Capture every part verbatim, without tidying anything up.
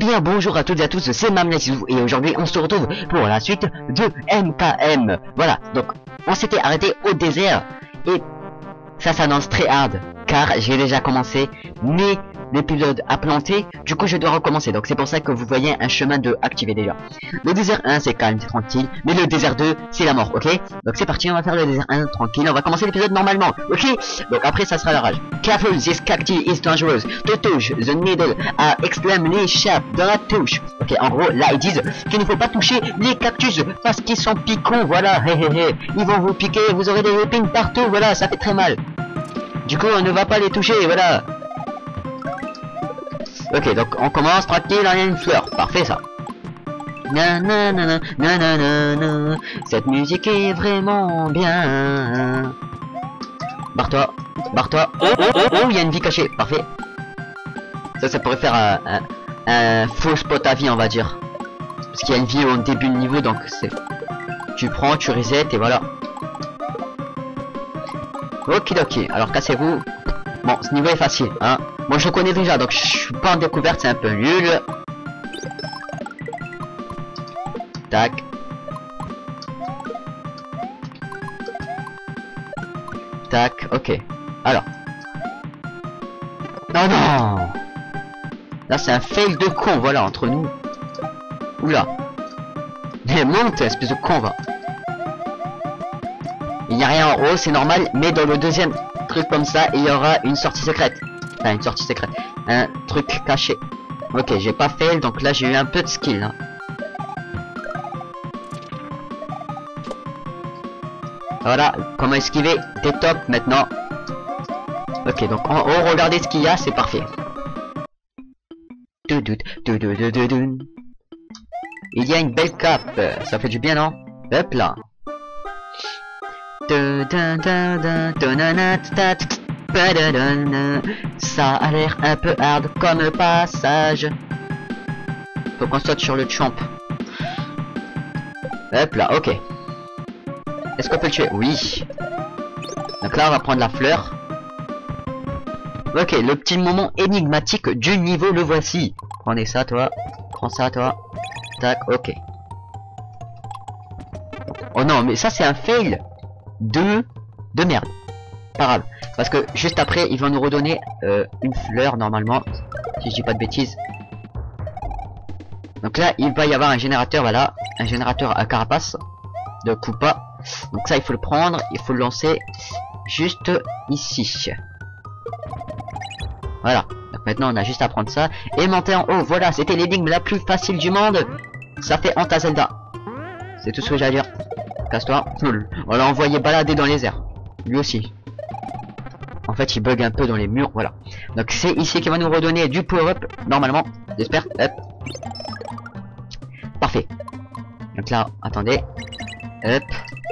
bien, bonjour à toutes et à tous, c'est Mamlassizou et aujourd'hui on se retrouve pour la suite de M K M. Voilà, donc on s'était arrêté au désert et ça s'annonce très hard car j'ai déjà commencé mais l'épisode a planté, du coup je dois recommencer, donc c'est pour ça que vous voyez un chemin de activé déjà. Le désert un c'est calme, c'est tranquille, mais le désert deux c'est la mort, ok? Donc c'est parti, on va faire le désert un tranquille, on va commencer l'épisode normalement, ok? Donc après ça sera la rage. Careful, this cacti is dangerous. To touch the needle are extremely sharp. Dans la touche. Ok, en gros là ils disent qu'il ne faut pas toucher les cactus parce qu'ils sont piquants, voilà, hé hé hé. Ils vont vous piquer, vous aurez des épines partout, voilà, ça fait très mal. Du coup on ne va pas les toucher, voilà. Ok, donc on commence tranquille, on a une fleur, parfait ça. Nanana, nanana, cette musique est vraiment bien. Barre-toi, barre-toi. Oh, oh, oh, oh, il y a une vie cachée, parfait. Ça, ça pourrait faire un, un, un faux spot à vie, on va dire. Parce qu'il y a une vie au début de niveau, donc c'est... Tu prends, tu resets, et voilà. Ok, ok, alors cassez-vous. Bon, ce niveau est facile, hein. Moi je le connais déjà, donc je suis pas en découverte, c'est un peu nul. Tac. Tac, ok. Alors. Non, non. Là c'est un fail de con, voilà, entre nous. Oula. Mais monte, espèce de con, va. Il n'y a rien en haut, c'est normal, mais dans le deuxième truc comme ça, il y aura une sortie secrète. Enfin, une sortie secrète. Un truc caché. Ok, j'ai pas fail, donc là j'ai eu un peu de skill. Hein. Voilà, comment esquiver, t'es top maintenant. Ok, donc en haut, regardez ce qu'il y a, c'est parfait. Il y a une belle cape, ça fait du bien, non? Hop là. Ça a l'air un peu hard comme passage. Faut qu'on saute sur le chomp. Hop là, ok. Est-ce qu'on peut le tuer? Oui. Donc là on va prendre la fleur. Ok, le petit moment énigmatique du niveau, le voici. Prenez ça toi. Prends ça toi. Tac, ok. Oh non, mais ça c'est un fail de... de merde. Pas grave. Parce que juste après, ils vont nous redonner euh, une fleur normalement. Si je dis pas de bêtises. Donc là, il va y avoir un générateur, voilà. Un générateur à carapace. De Koopa. Donc ça, il faut le prendre. Il faut le lancer juste ici. Voilà. Donc maintenant, on a juste à prendre ça. Et monter en haut. Voilà, c'était l'énigme la plus facile du monde. Ça fait Anta Zelda. C'est tout ce que j'ai à dire. Casse-toi. On l'a envoyé balader dans les airs. Lui aussi. En fait, il bug un peu dans les murs, voilà. Donc c'est ici qu'il va nous redonner du power-up, normalement, j'espère. Hop. Parfait. Donc là, attendez. Hop.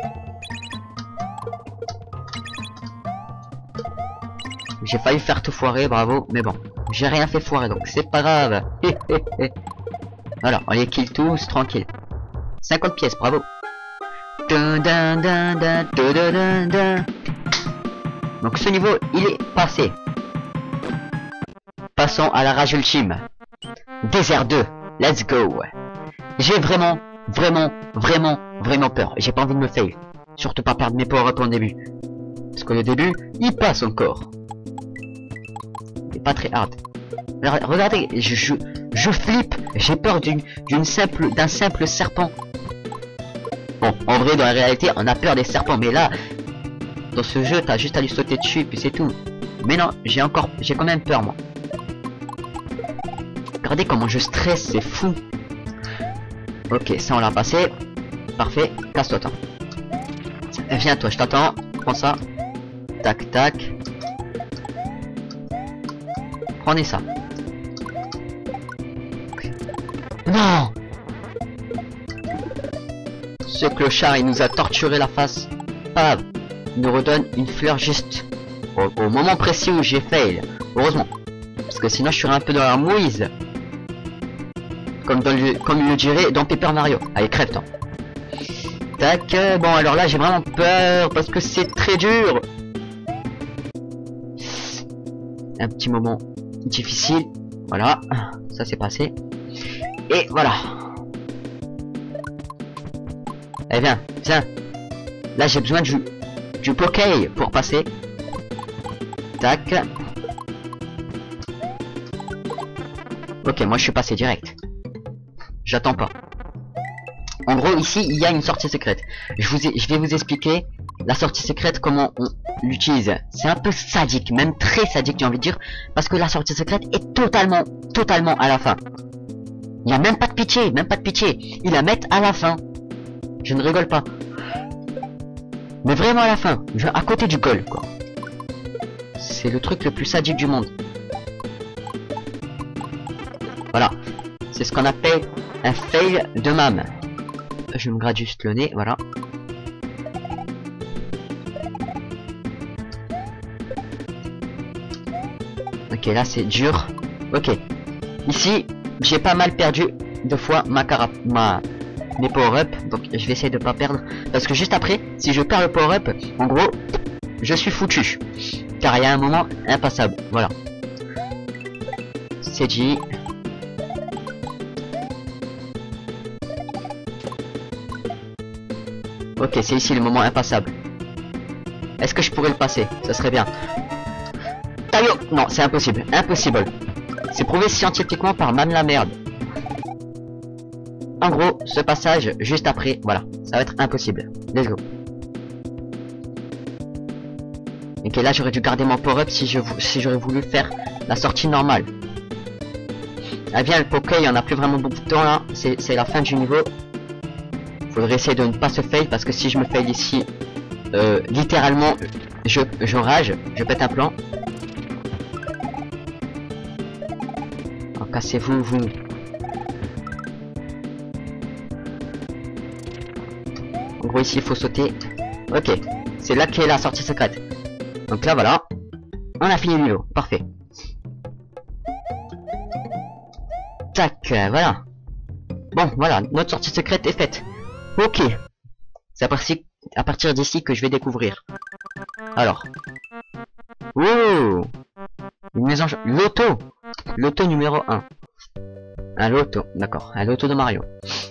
J'ai failli faire tout foirer, bravo. Mais bon, j'ai rien fait foirer, donc c'est pas grave. Voilà, on les kill tous, tranquille. cinquante pièces, bravo. Dun, dun, dun, dun, dun, dun, dun, dun. Donc ce niveau, il est passé. Passons à la rage ultime. Désert deux, let's go. J'ai vraiment, vraiment, vraiment, vraiment peur. J'ai pas envie de me fail. Surtout pas perdre mes power-up en début. Parce que le début, il passe encore. C'est pas très hard. Alors, regardez, je, je, je flippe. J'ai peur d'une d'une simple, d'un simple serpent. Bon, en vrai, dans la réalité, on a peur des serpents, mais là... Dans ce jeu, t'as juste à lui sauter dessus et puis c'est tout. Mais non, j'ai encore, j'ai quand même peur moi. Regardez comment je stresse, c'est fou. Ok, ça on l'a passé. Parfait, casse-toi toi. Viens toi, je t'attends. Prends ça. Tac tac. Prenez ça. Non. Ce clochard, il nous a torturé la face. Pas grave. Il nous redonne une fleur juste au, au moment précis où j'ai fail. Heureusement. Parce que sinon je serais un peu dans la mouise. Comme, dans le, comme le dirait dans Paper Mario. Allez, crève-toi. Tac. Bon, alors là j'ai vraiment peur parce que c'est très dur. Un petit moment difficile. Voilà. Ça c'est passé. Et voilà. Eh bien, tiens. Là, j'ai besoin du, du Poké pour passer. Tac. Ok, moi je suis passé direct. J'attends pas. En gros, ici, il y a une sortie secrète. Je, vous ai, je vais vous expliquer la sortie secrète, comment on l'utilise. C'est un peu sadique, même très sadique, j'ai envie de dire. Parce que la sortie secrète est totalement, totalement à la fin. Il n'y a même pas de pitié, même pas de pitié. Ils la mettent à la fin. Je ne rigole pas. Mais vraiment à la fin. À côté du goal, quoi. C'est le truc le plus sadique du monde. Voilà. C'est ce qu'on appelle un fail de mam. Je me gratte juste le nez, voilà. Ok, là c'est dur. Ok. Ici, j'ai pas mal perdu deux fois ma carap... ma... mes power-up. Donc je vais essayer de pas perdre. Parce que juste après, si je perds le power-up, en gros, je suis foutu. Car il y a un moment impassable. Voilà. C'est dit. Ok, c'est ici le moment impassable. Est-ce que je pourrais le passer? Ça serait bien. Tayo! Non, c'est impossible. Impossible. C'est prouvé scientifiquement par Man la merde. En gros, ce passage, juste après, voilà. Ça va être impossible. Let's go. Ok, là j'aurais dû garder mon power-up si je si j'aurais voulu faire la sortie normale. Ah bien, le Poké, il y en a plus vraiment beaucoup de temps là. C'est la fin du niveau. Faudrait essayer de ne pas se fail parce que si je me fail ici, euh, littéralement, je, je rage, je pète un plan. Oh, cassez-vous, vous. En gros, ici, il faut sauter. Ok, c'est là qu'est la sortie secrète. Donc là, voilà. On a fini le niveau. Parfait. Tac, voilà. Bon, voilà, notre sortie secrète est faite. Ok. C'est à partir d'ici que je vais découvrir. Alors. Oh, une maison... Loto. Loto numéro un. Un loto, d'accord. Un loto de Mario.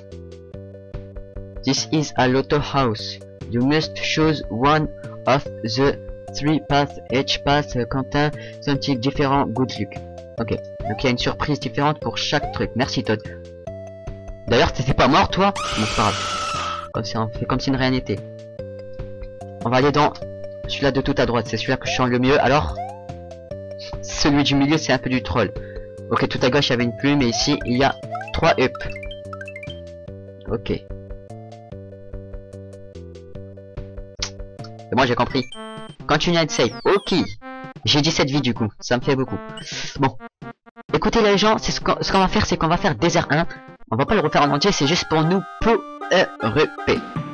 This is a loto house. You must choose one of the three paths. Each path contain something différent. Good luck. Ok. Donc il y a une surprise différente pour chaque truc. Merci Todd. D'ailleurs, t'étais pas mort toi? Bon, c'est pas grave. Comme si on fait comme si rien n'était. On va aller dans celui-là de tout à droite. C'est celui-là que je sens le mieux. Alors, celui du milieu, c'est un peu du troll. Ok, tout à gauche, il y avait une plume. Et ici, il y a trois up. Ok. Et moi, j'ai compris. Continue à être safe. Ok. J'ai dix-sept vies du coup. Ça me fait beaucoup. Bon. Écoutez les gens, c'est ce qu'on ce qu'on va faire, c'est qu'on va faire désert un. On va pas le refaire en entier, c'est juste pour nous P R P.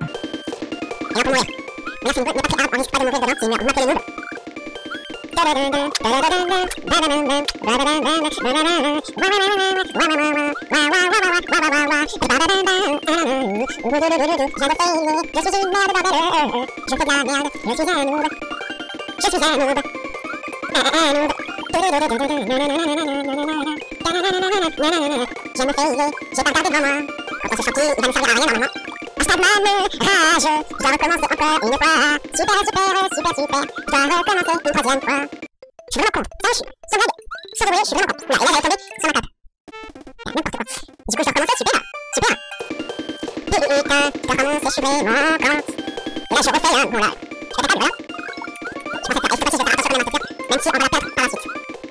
Je me fais, j'ai pas regardé devant moi. Quand on s'est sorti, il va me servir à rien normalement. Un stade même rage, je dois recommencer encore une fois. Super, super, super, super, je dois recommencer une troisième fois. Je suis vraiment con, ça je suis, sans blague, sans douiller, je suis vraiment con. Là, et là j'avais tombé sur ma table. N'importe quoi. Du coup je dois recommencer, super, super. Putain, je dois recommencer, je suis vraiment con. Et là je refais un, bon là, je fais pas voilà. Je pensais faire, cette fois-ci je vais faire attention quand même à cette même si on va la perdre par la suite.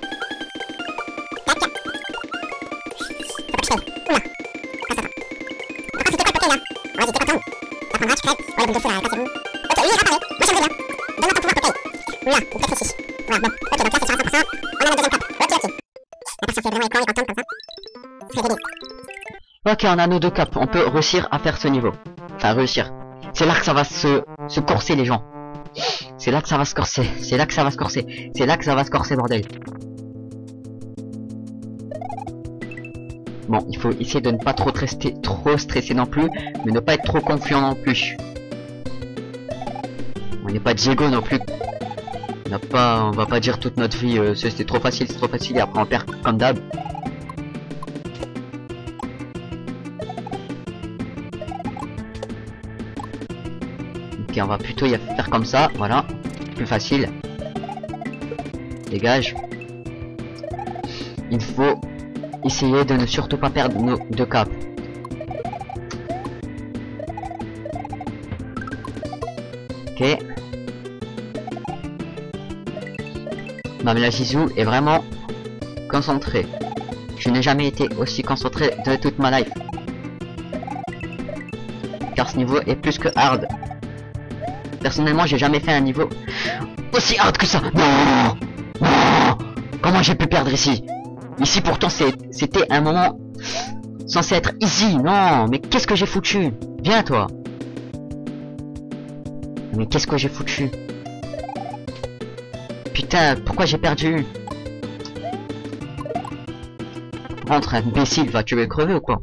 Ok, on a nos deux caps, on peut réussir à faire ce niveau. Enfin, réussir. C'est là que ça va se, se corser les gens. C'est là que ça va se corser, c'est là que ça va se corser. C'est là que ça va se corser, bordel. Bon, il faut essayer de ne pas trop rester trop stressé non plus, mais ne pas être trop confiant non plus. On n'est pas Diego non plus. On n'a pas, on va pas dire toute notre vie, euh, c'était trop facile, c'est trop facile, et après on perd comme d'hab. Ok, on va plutôt y faire comme ça, voilà. Plus facile. Dégage. Il faut essayer de ne surtout pas perdre nos deux caps. Ok. Mamela Jisoo est vraiment concentré. Je n'ai jamais été aussi concentré de toute ma life. Car ce niveau est plus que hard. Personnellement, j'ai jamais fait un niveau aussi hard que ça. Non, non. Comment j'ai pu perdre ici? Ici pourtant c'était un moment censé être easy. Non, mais qu'est-ce que j'ai foutu? Viens toi. Mais qu'est-ce que j'ai foutu? Putain, pourquoi j'ai perdu? Rentre, imbécile, va tuer crever ou quoi?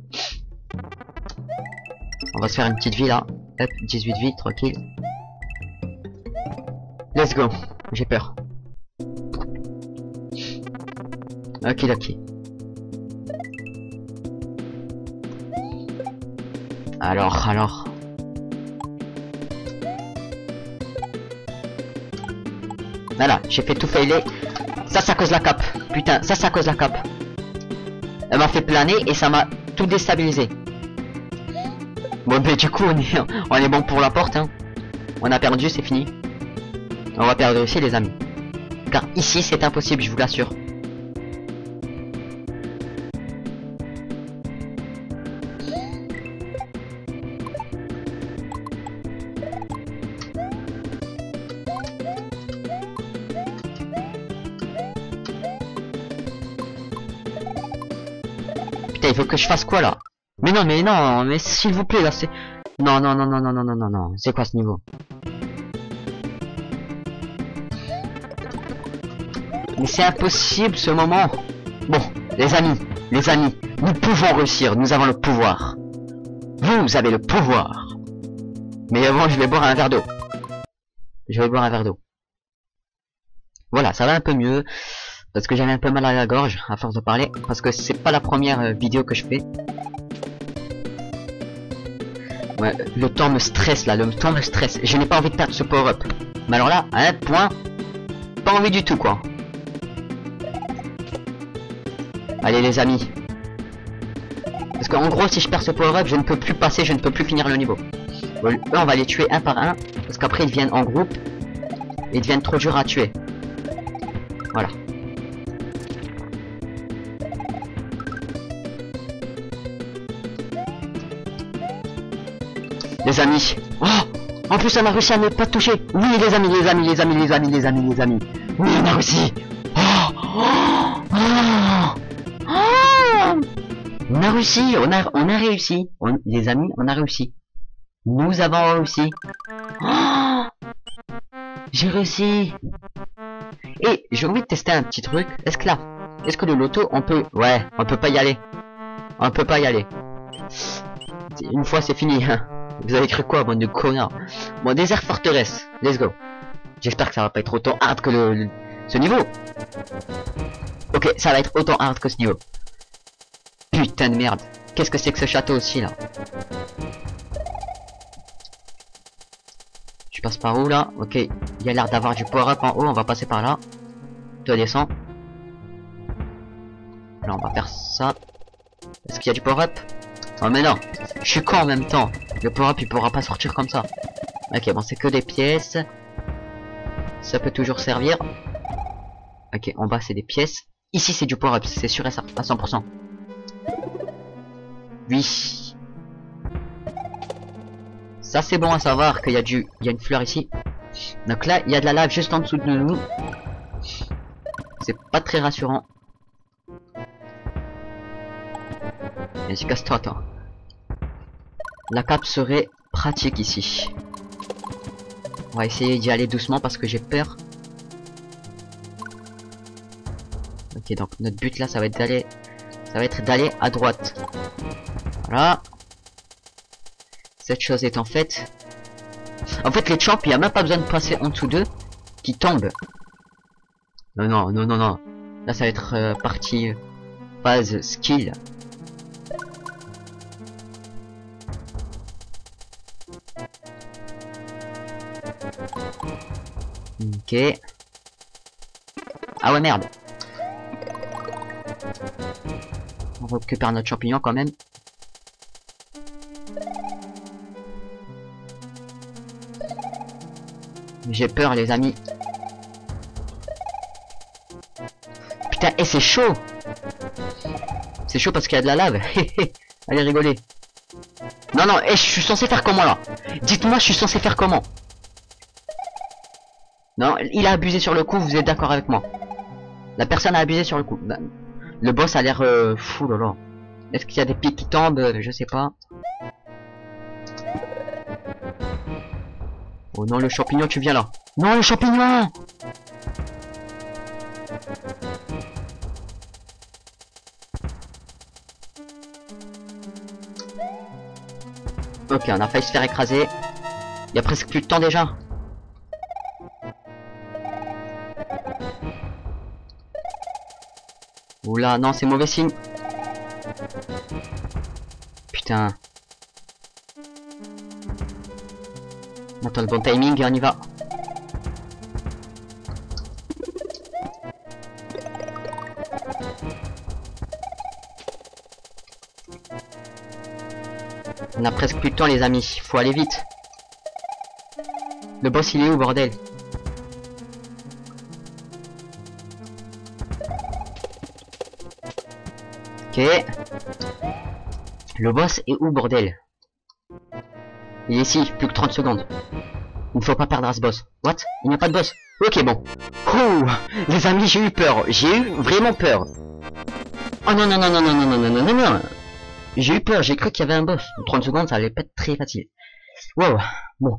On va se faire une petite vie là. Hop, dix-huit vies, tranquille. Let's go. J'ai peur. Ok, ok. Alors, alors. Voilà, j'ai fait tout failer. Ça, ça cause la cape. Putain, ça, ça cause la cape. Elle m'a fait planer et ça m'a tout déstabilisé. Bon, ben du coup, on est, on est bon pour la porte. Hein. On a perdu, c'est fini. On va perdre aussi, les amis. Car ici, c'est impossible, je vous l'assure. Putain, il faut que je fasse quoi là? Mais non, mais non, mais s'il vous plaît, là, c'est... Non, non, non, non, non, non, non, non, non. C'est quoi ce niveau? Mais c'est impossible ce moment. Bon, les amis, les amis, nous pouvons réussir, nous avons le pouvoir. Vous avez le pouvoir. Mais avant, je vais boire un verre d'eau. Je vais boire un verre d'eau. Voilà, ça va un peu mieux. Parce que j'avais un peu mal à la gorge, à force de parler. Parce que c'est pas la première euh, vidéo que je fais. Ouais, le temps me stresse là, le temps me stresse. Je n'ai pas envie de perdre ce power-up. Mais alors là, à un point, pas envie du tout quoi. Allez les amis. Parce qu'en gros, si je perds ce power-up, je ne peux plus passer, je ne peux plus finir le niveau. Bon, eux, on va les tuer un par un. Parce qu'après, ils viennent en groupe. Et ils deviennent trop durs à tuer. Voilà. Les amis. Oh, en plus, on a réussi à ne pas toucher. Oui, les amis, les amis, les amis, les amis, les amis, les amis. Oui, on a réussi. Oh, oh, oh, oh. On a réussi, on a, on a réussi. On, les amis, on a réussi. Nous avons réussi. Oh, j'ai réussi. Et j'ai envie de tester un petit truc. Est-ce que là, est-ce que le loto, on peut... Ouais, on peut pas y aller. On peut pas y aller. Une fois, c'est fini. Vous avez cru quoi, bande de connards? Bon, désert forteresse. Let's go. J'espère que ça va pas être autant hard que le, le ce niveau. Ok, ça va être autant hard que ce niveau. Putain de merde. Qu'est-ce que c'est que ce château aussi, là? Je passe par où, là? Ok, il y a l'air d'avoir du power-up en haut. On va passer par là. Toi, descends. Là, on va faire ça. Est-ce qu'il y a du power-up? Oh, mais non. Je suis con en même temps. Le power-up, il pourra pas sortir comme ça. Ok, bon, c'est que des pièces. Ça peut toujours servir. Ok, en bas, c'est des pièces. Ici, c'est du power-up. C'est sûr et certain, à cent pour cent. Oui. Ça, c'est bon à savoir qu'il y a du... Il y a une fleur ici. Donc là, il y a de la lave juste en dessous de nous. C'est pas très rassurant. Vas-y, casse-toi, toi. La cape serait pratique ici. On va essayer d'y aller doucement parce que j'ai peur. Ok, donc notre but là, ça va être d'aller... Ça va être d'aller à droite. Voilà. Cette chose étant faite. En fait, les champs, il n'y a même pas besoin de passer en dessous d'eux. Qui tombent. Non, non, non, non, non. Là, ça va être euh, partie phase skill. Ok. Ah ouais, merde. On récupère notre champignon quand même. J'ai peur, les amis. Putain, et c'est chaud. C'est chaud parce qu'il y a de la lave. Allez rigoler. Non, non, et je suis censé faire comment là? Dites-moi, je suis censé faire comment? Non, il a abusé sur le coup, vous êtes d'accord avec moi? La personne a abusé sur le coup. Le boss a l'air euh, fou, là. Est-ce qu'il y a des pics qui tombent? Je sais pas. Oh non, le champignon, tu viens là. Non, le champignon! Ok, on a failli se faire écraser. Il y a presque plus de temps déjà. Oula, non, c'est mauvais signe. Putain. On attend le bon timing et on y va. On a presque plus de temps, les amis. Faut aller vite. Le boss, il est où, bordel? Ok. Le boss est où, bordel? Il est ici, plus que trente secondes. Il ne faut pas perdre à ce boss. What? Il n'y a pas de boss? Ok, bon. Ouh, les amis, j'ai eu peur. J'ai eu vraiment peur. Oh non, non, non, non, non, non, non, non, non, non. J'ai eu peur, j'ai cru qu'il y avait un boss. trente secondes, ça allait pas être très facile. Wow, bon.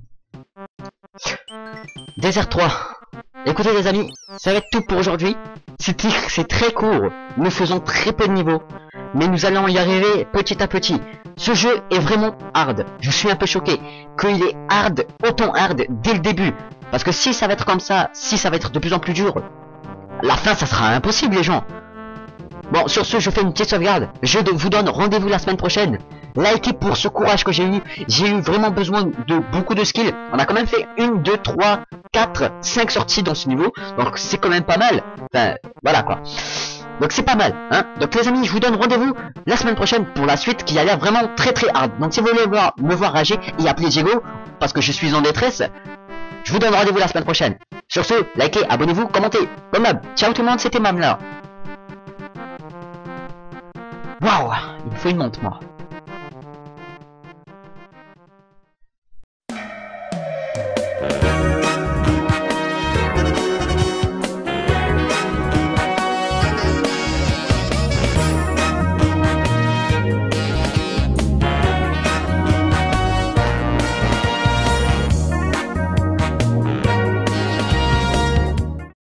Désert trois. Écoutez les amis, ça va être tout pour aujourd'hui. C'est très court, nous faisons très peu de niveaux, mais nous allons y arriver petit à petit. Ce jeu est vraiment hard, je suis un peu choqué qu'il est hard, autant hard dès le début. Parce que si ça va être comme ça, si ça va être de plus en plus dur, la fin ça sera impossible les gens. Bon, sur ce, je fais une petite sauvegarde. Je vous donne rendez-vous la semaine prochaine. Likez pour ce courage que j'ai eu. J'ai eu vraiment besoin de beaucoup de skills. On a quand même fait une, deux, trois, quatre, cinq sorties dans ce niveau. Donc c'est quand même pas mal. Enfin, voilà quoi. Donc c'est pas mal, hein. Donc les amis, je vous donne rendez-vous la semaine prochaine pour la suite qui a l'air vraiment très très hard. Donc si vous voulez voir, me voir rager et appeler Diego, parce que je suis en détresse, je vous donne rendez-vous la semaine prochaine. Sur ce, likez, abonnez-vous, commentez. Comme d'hab. Ciao tout le monde, c'était Mamla. Waouh, il me faut une montre moi.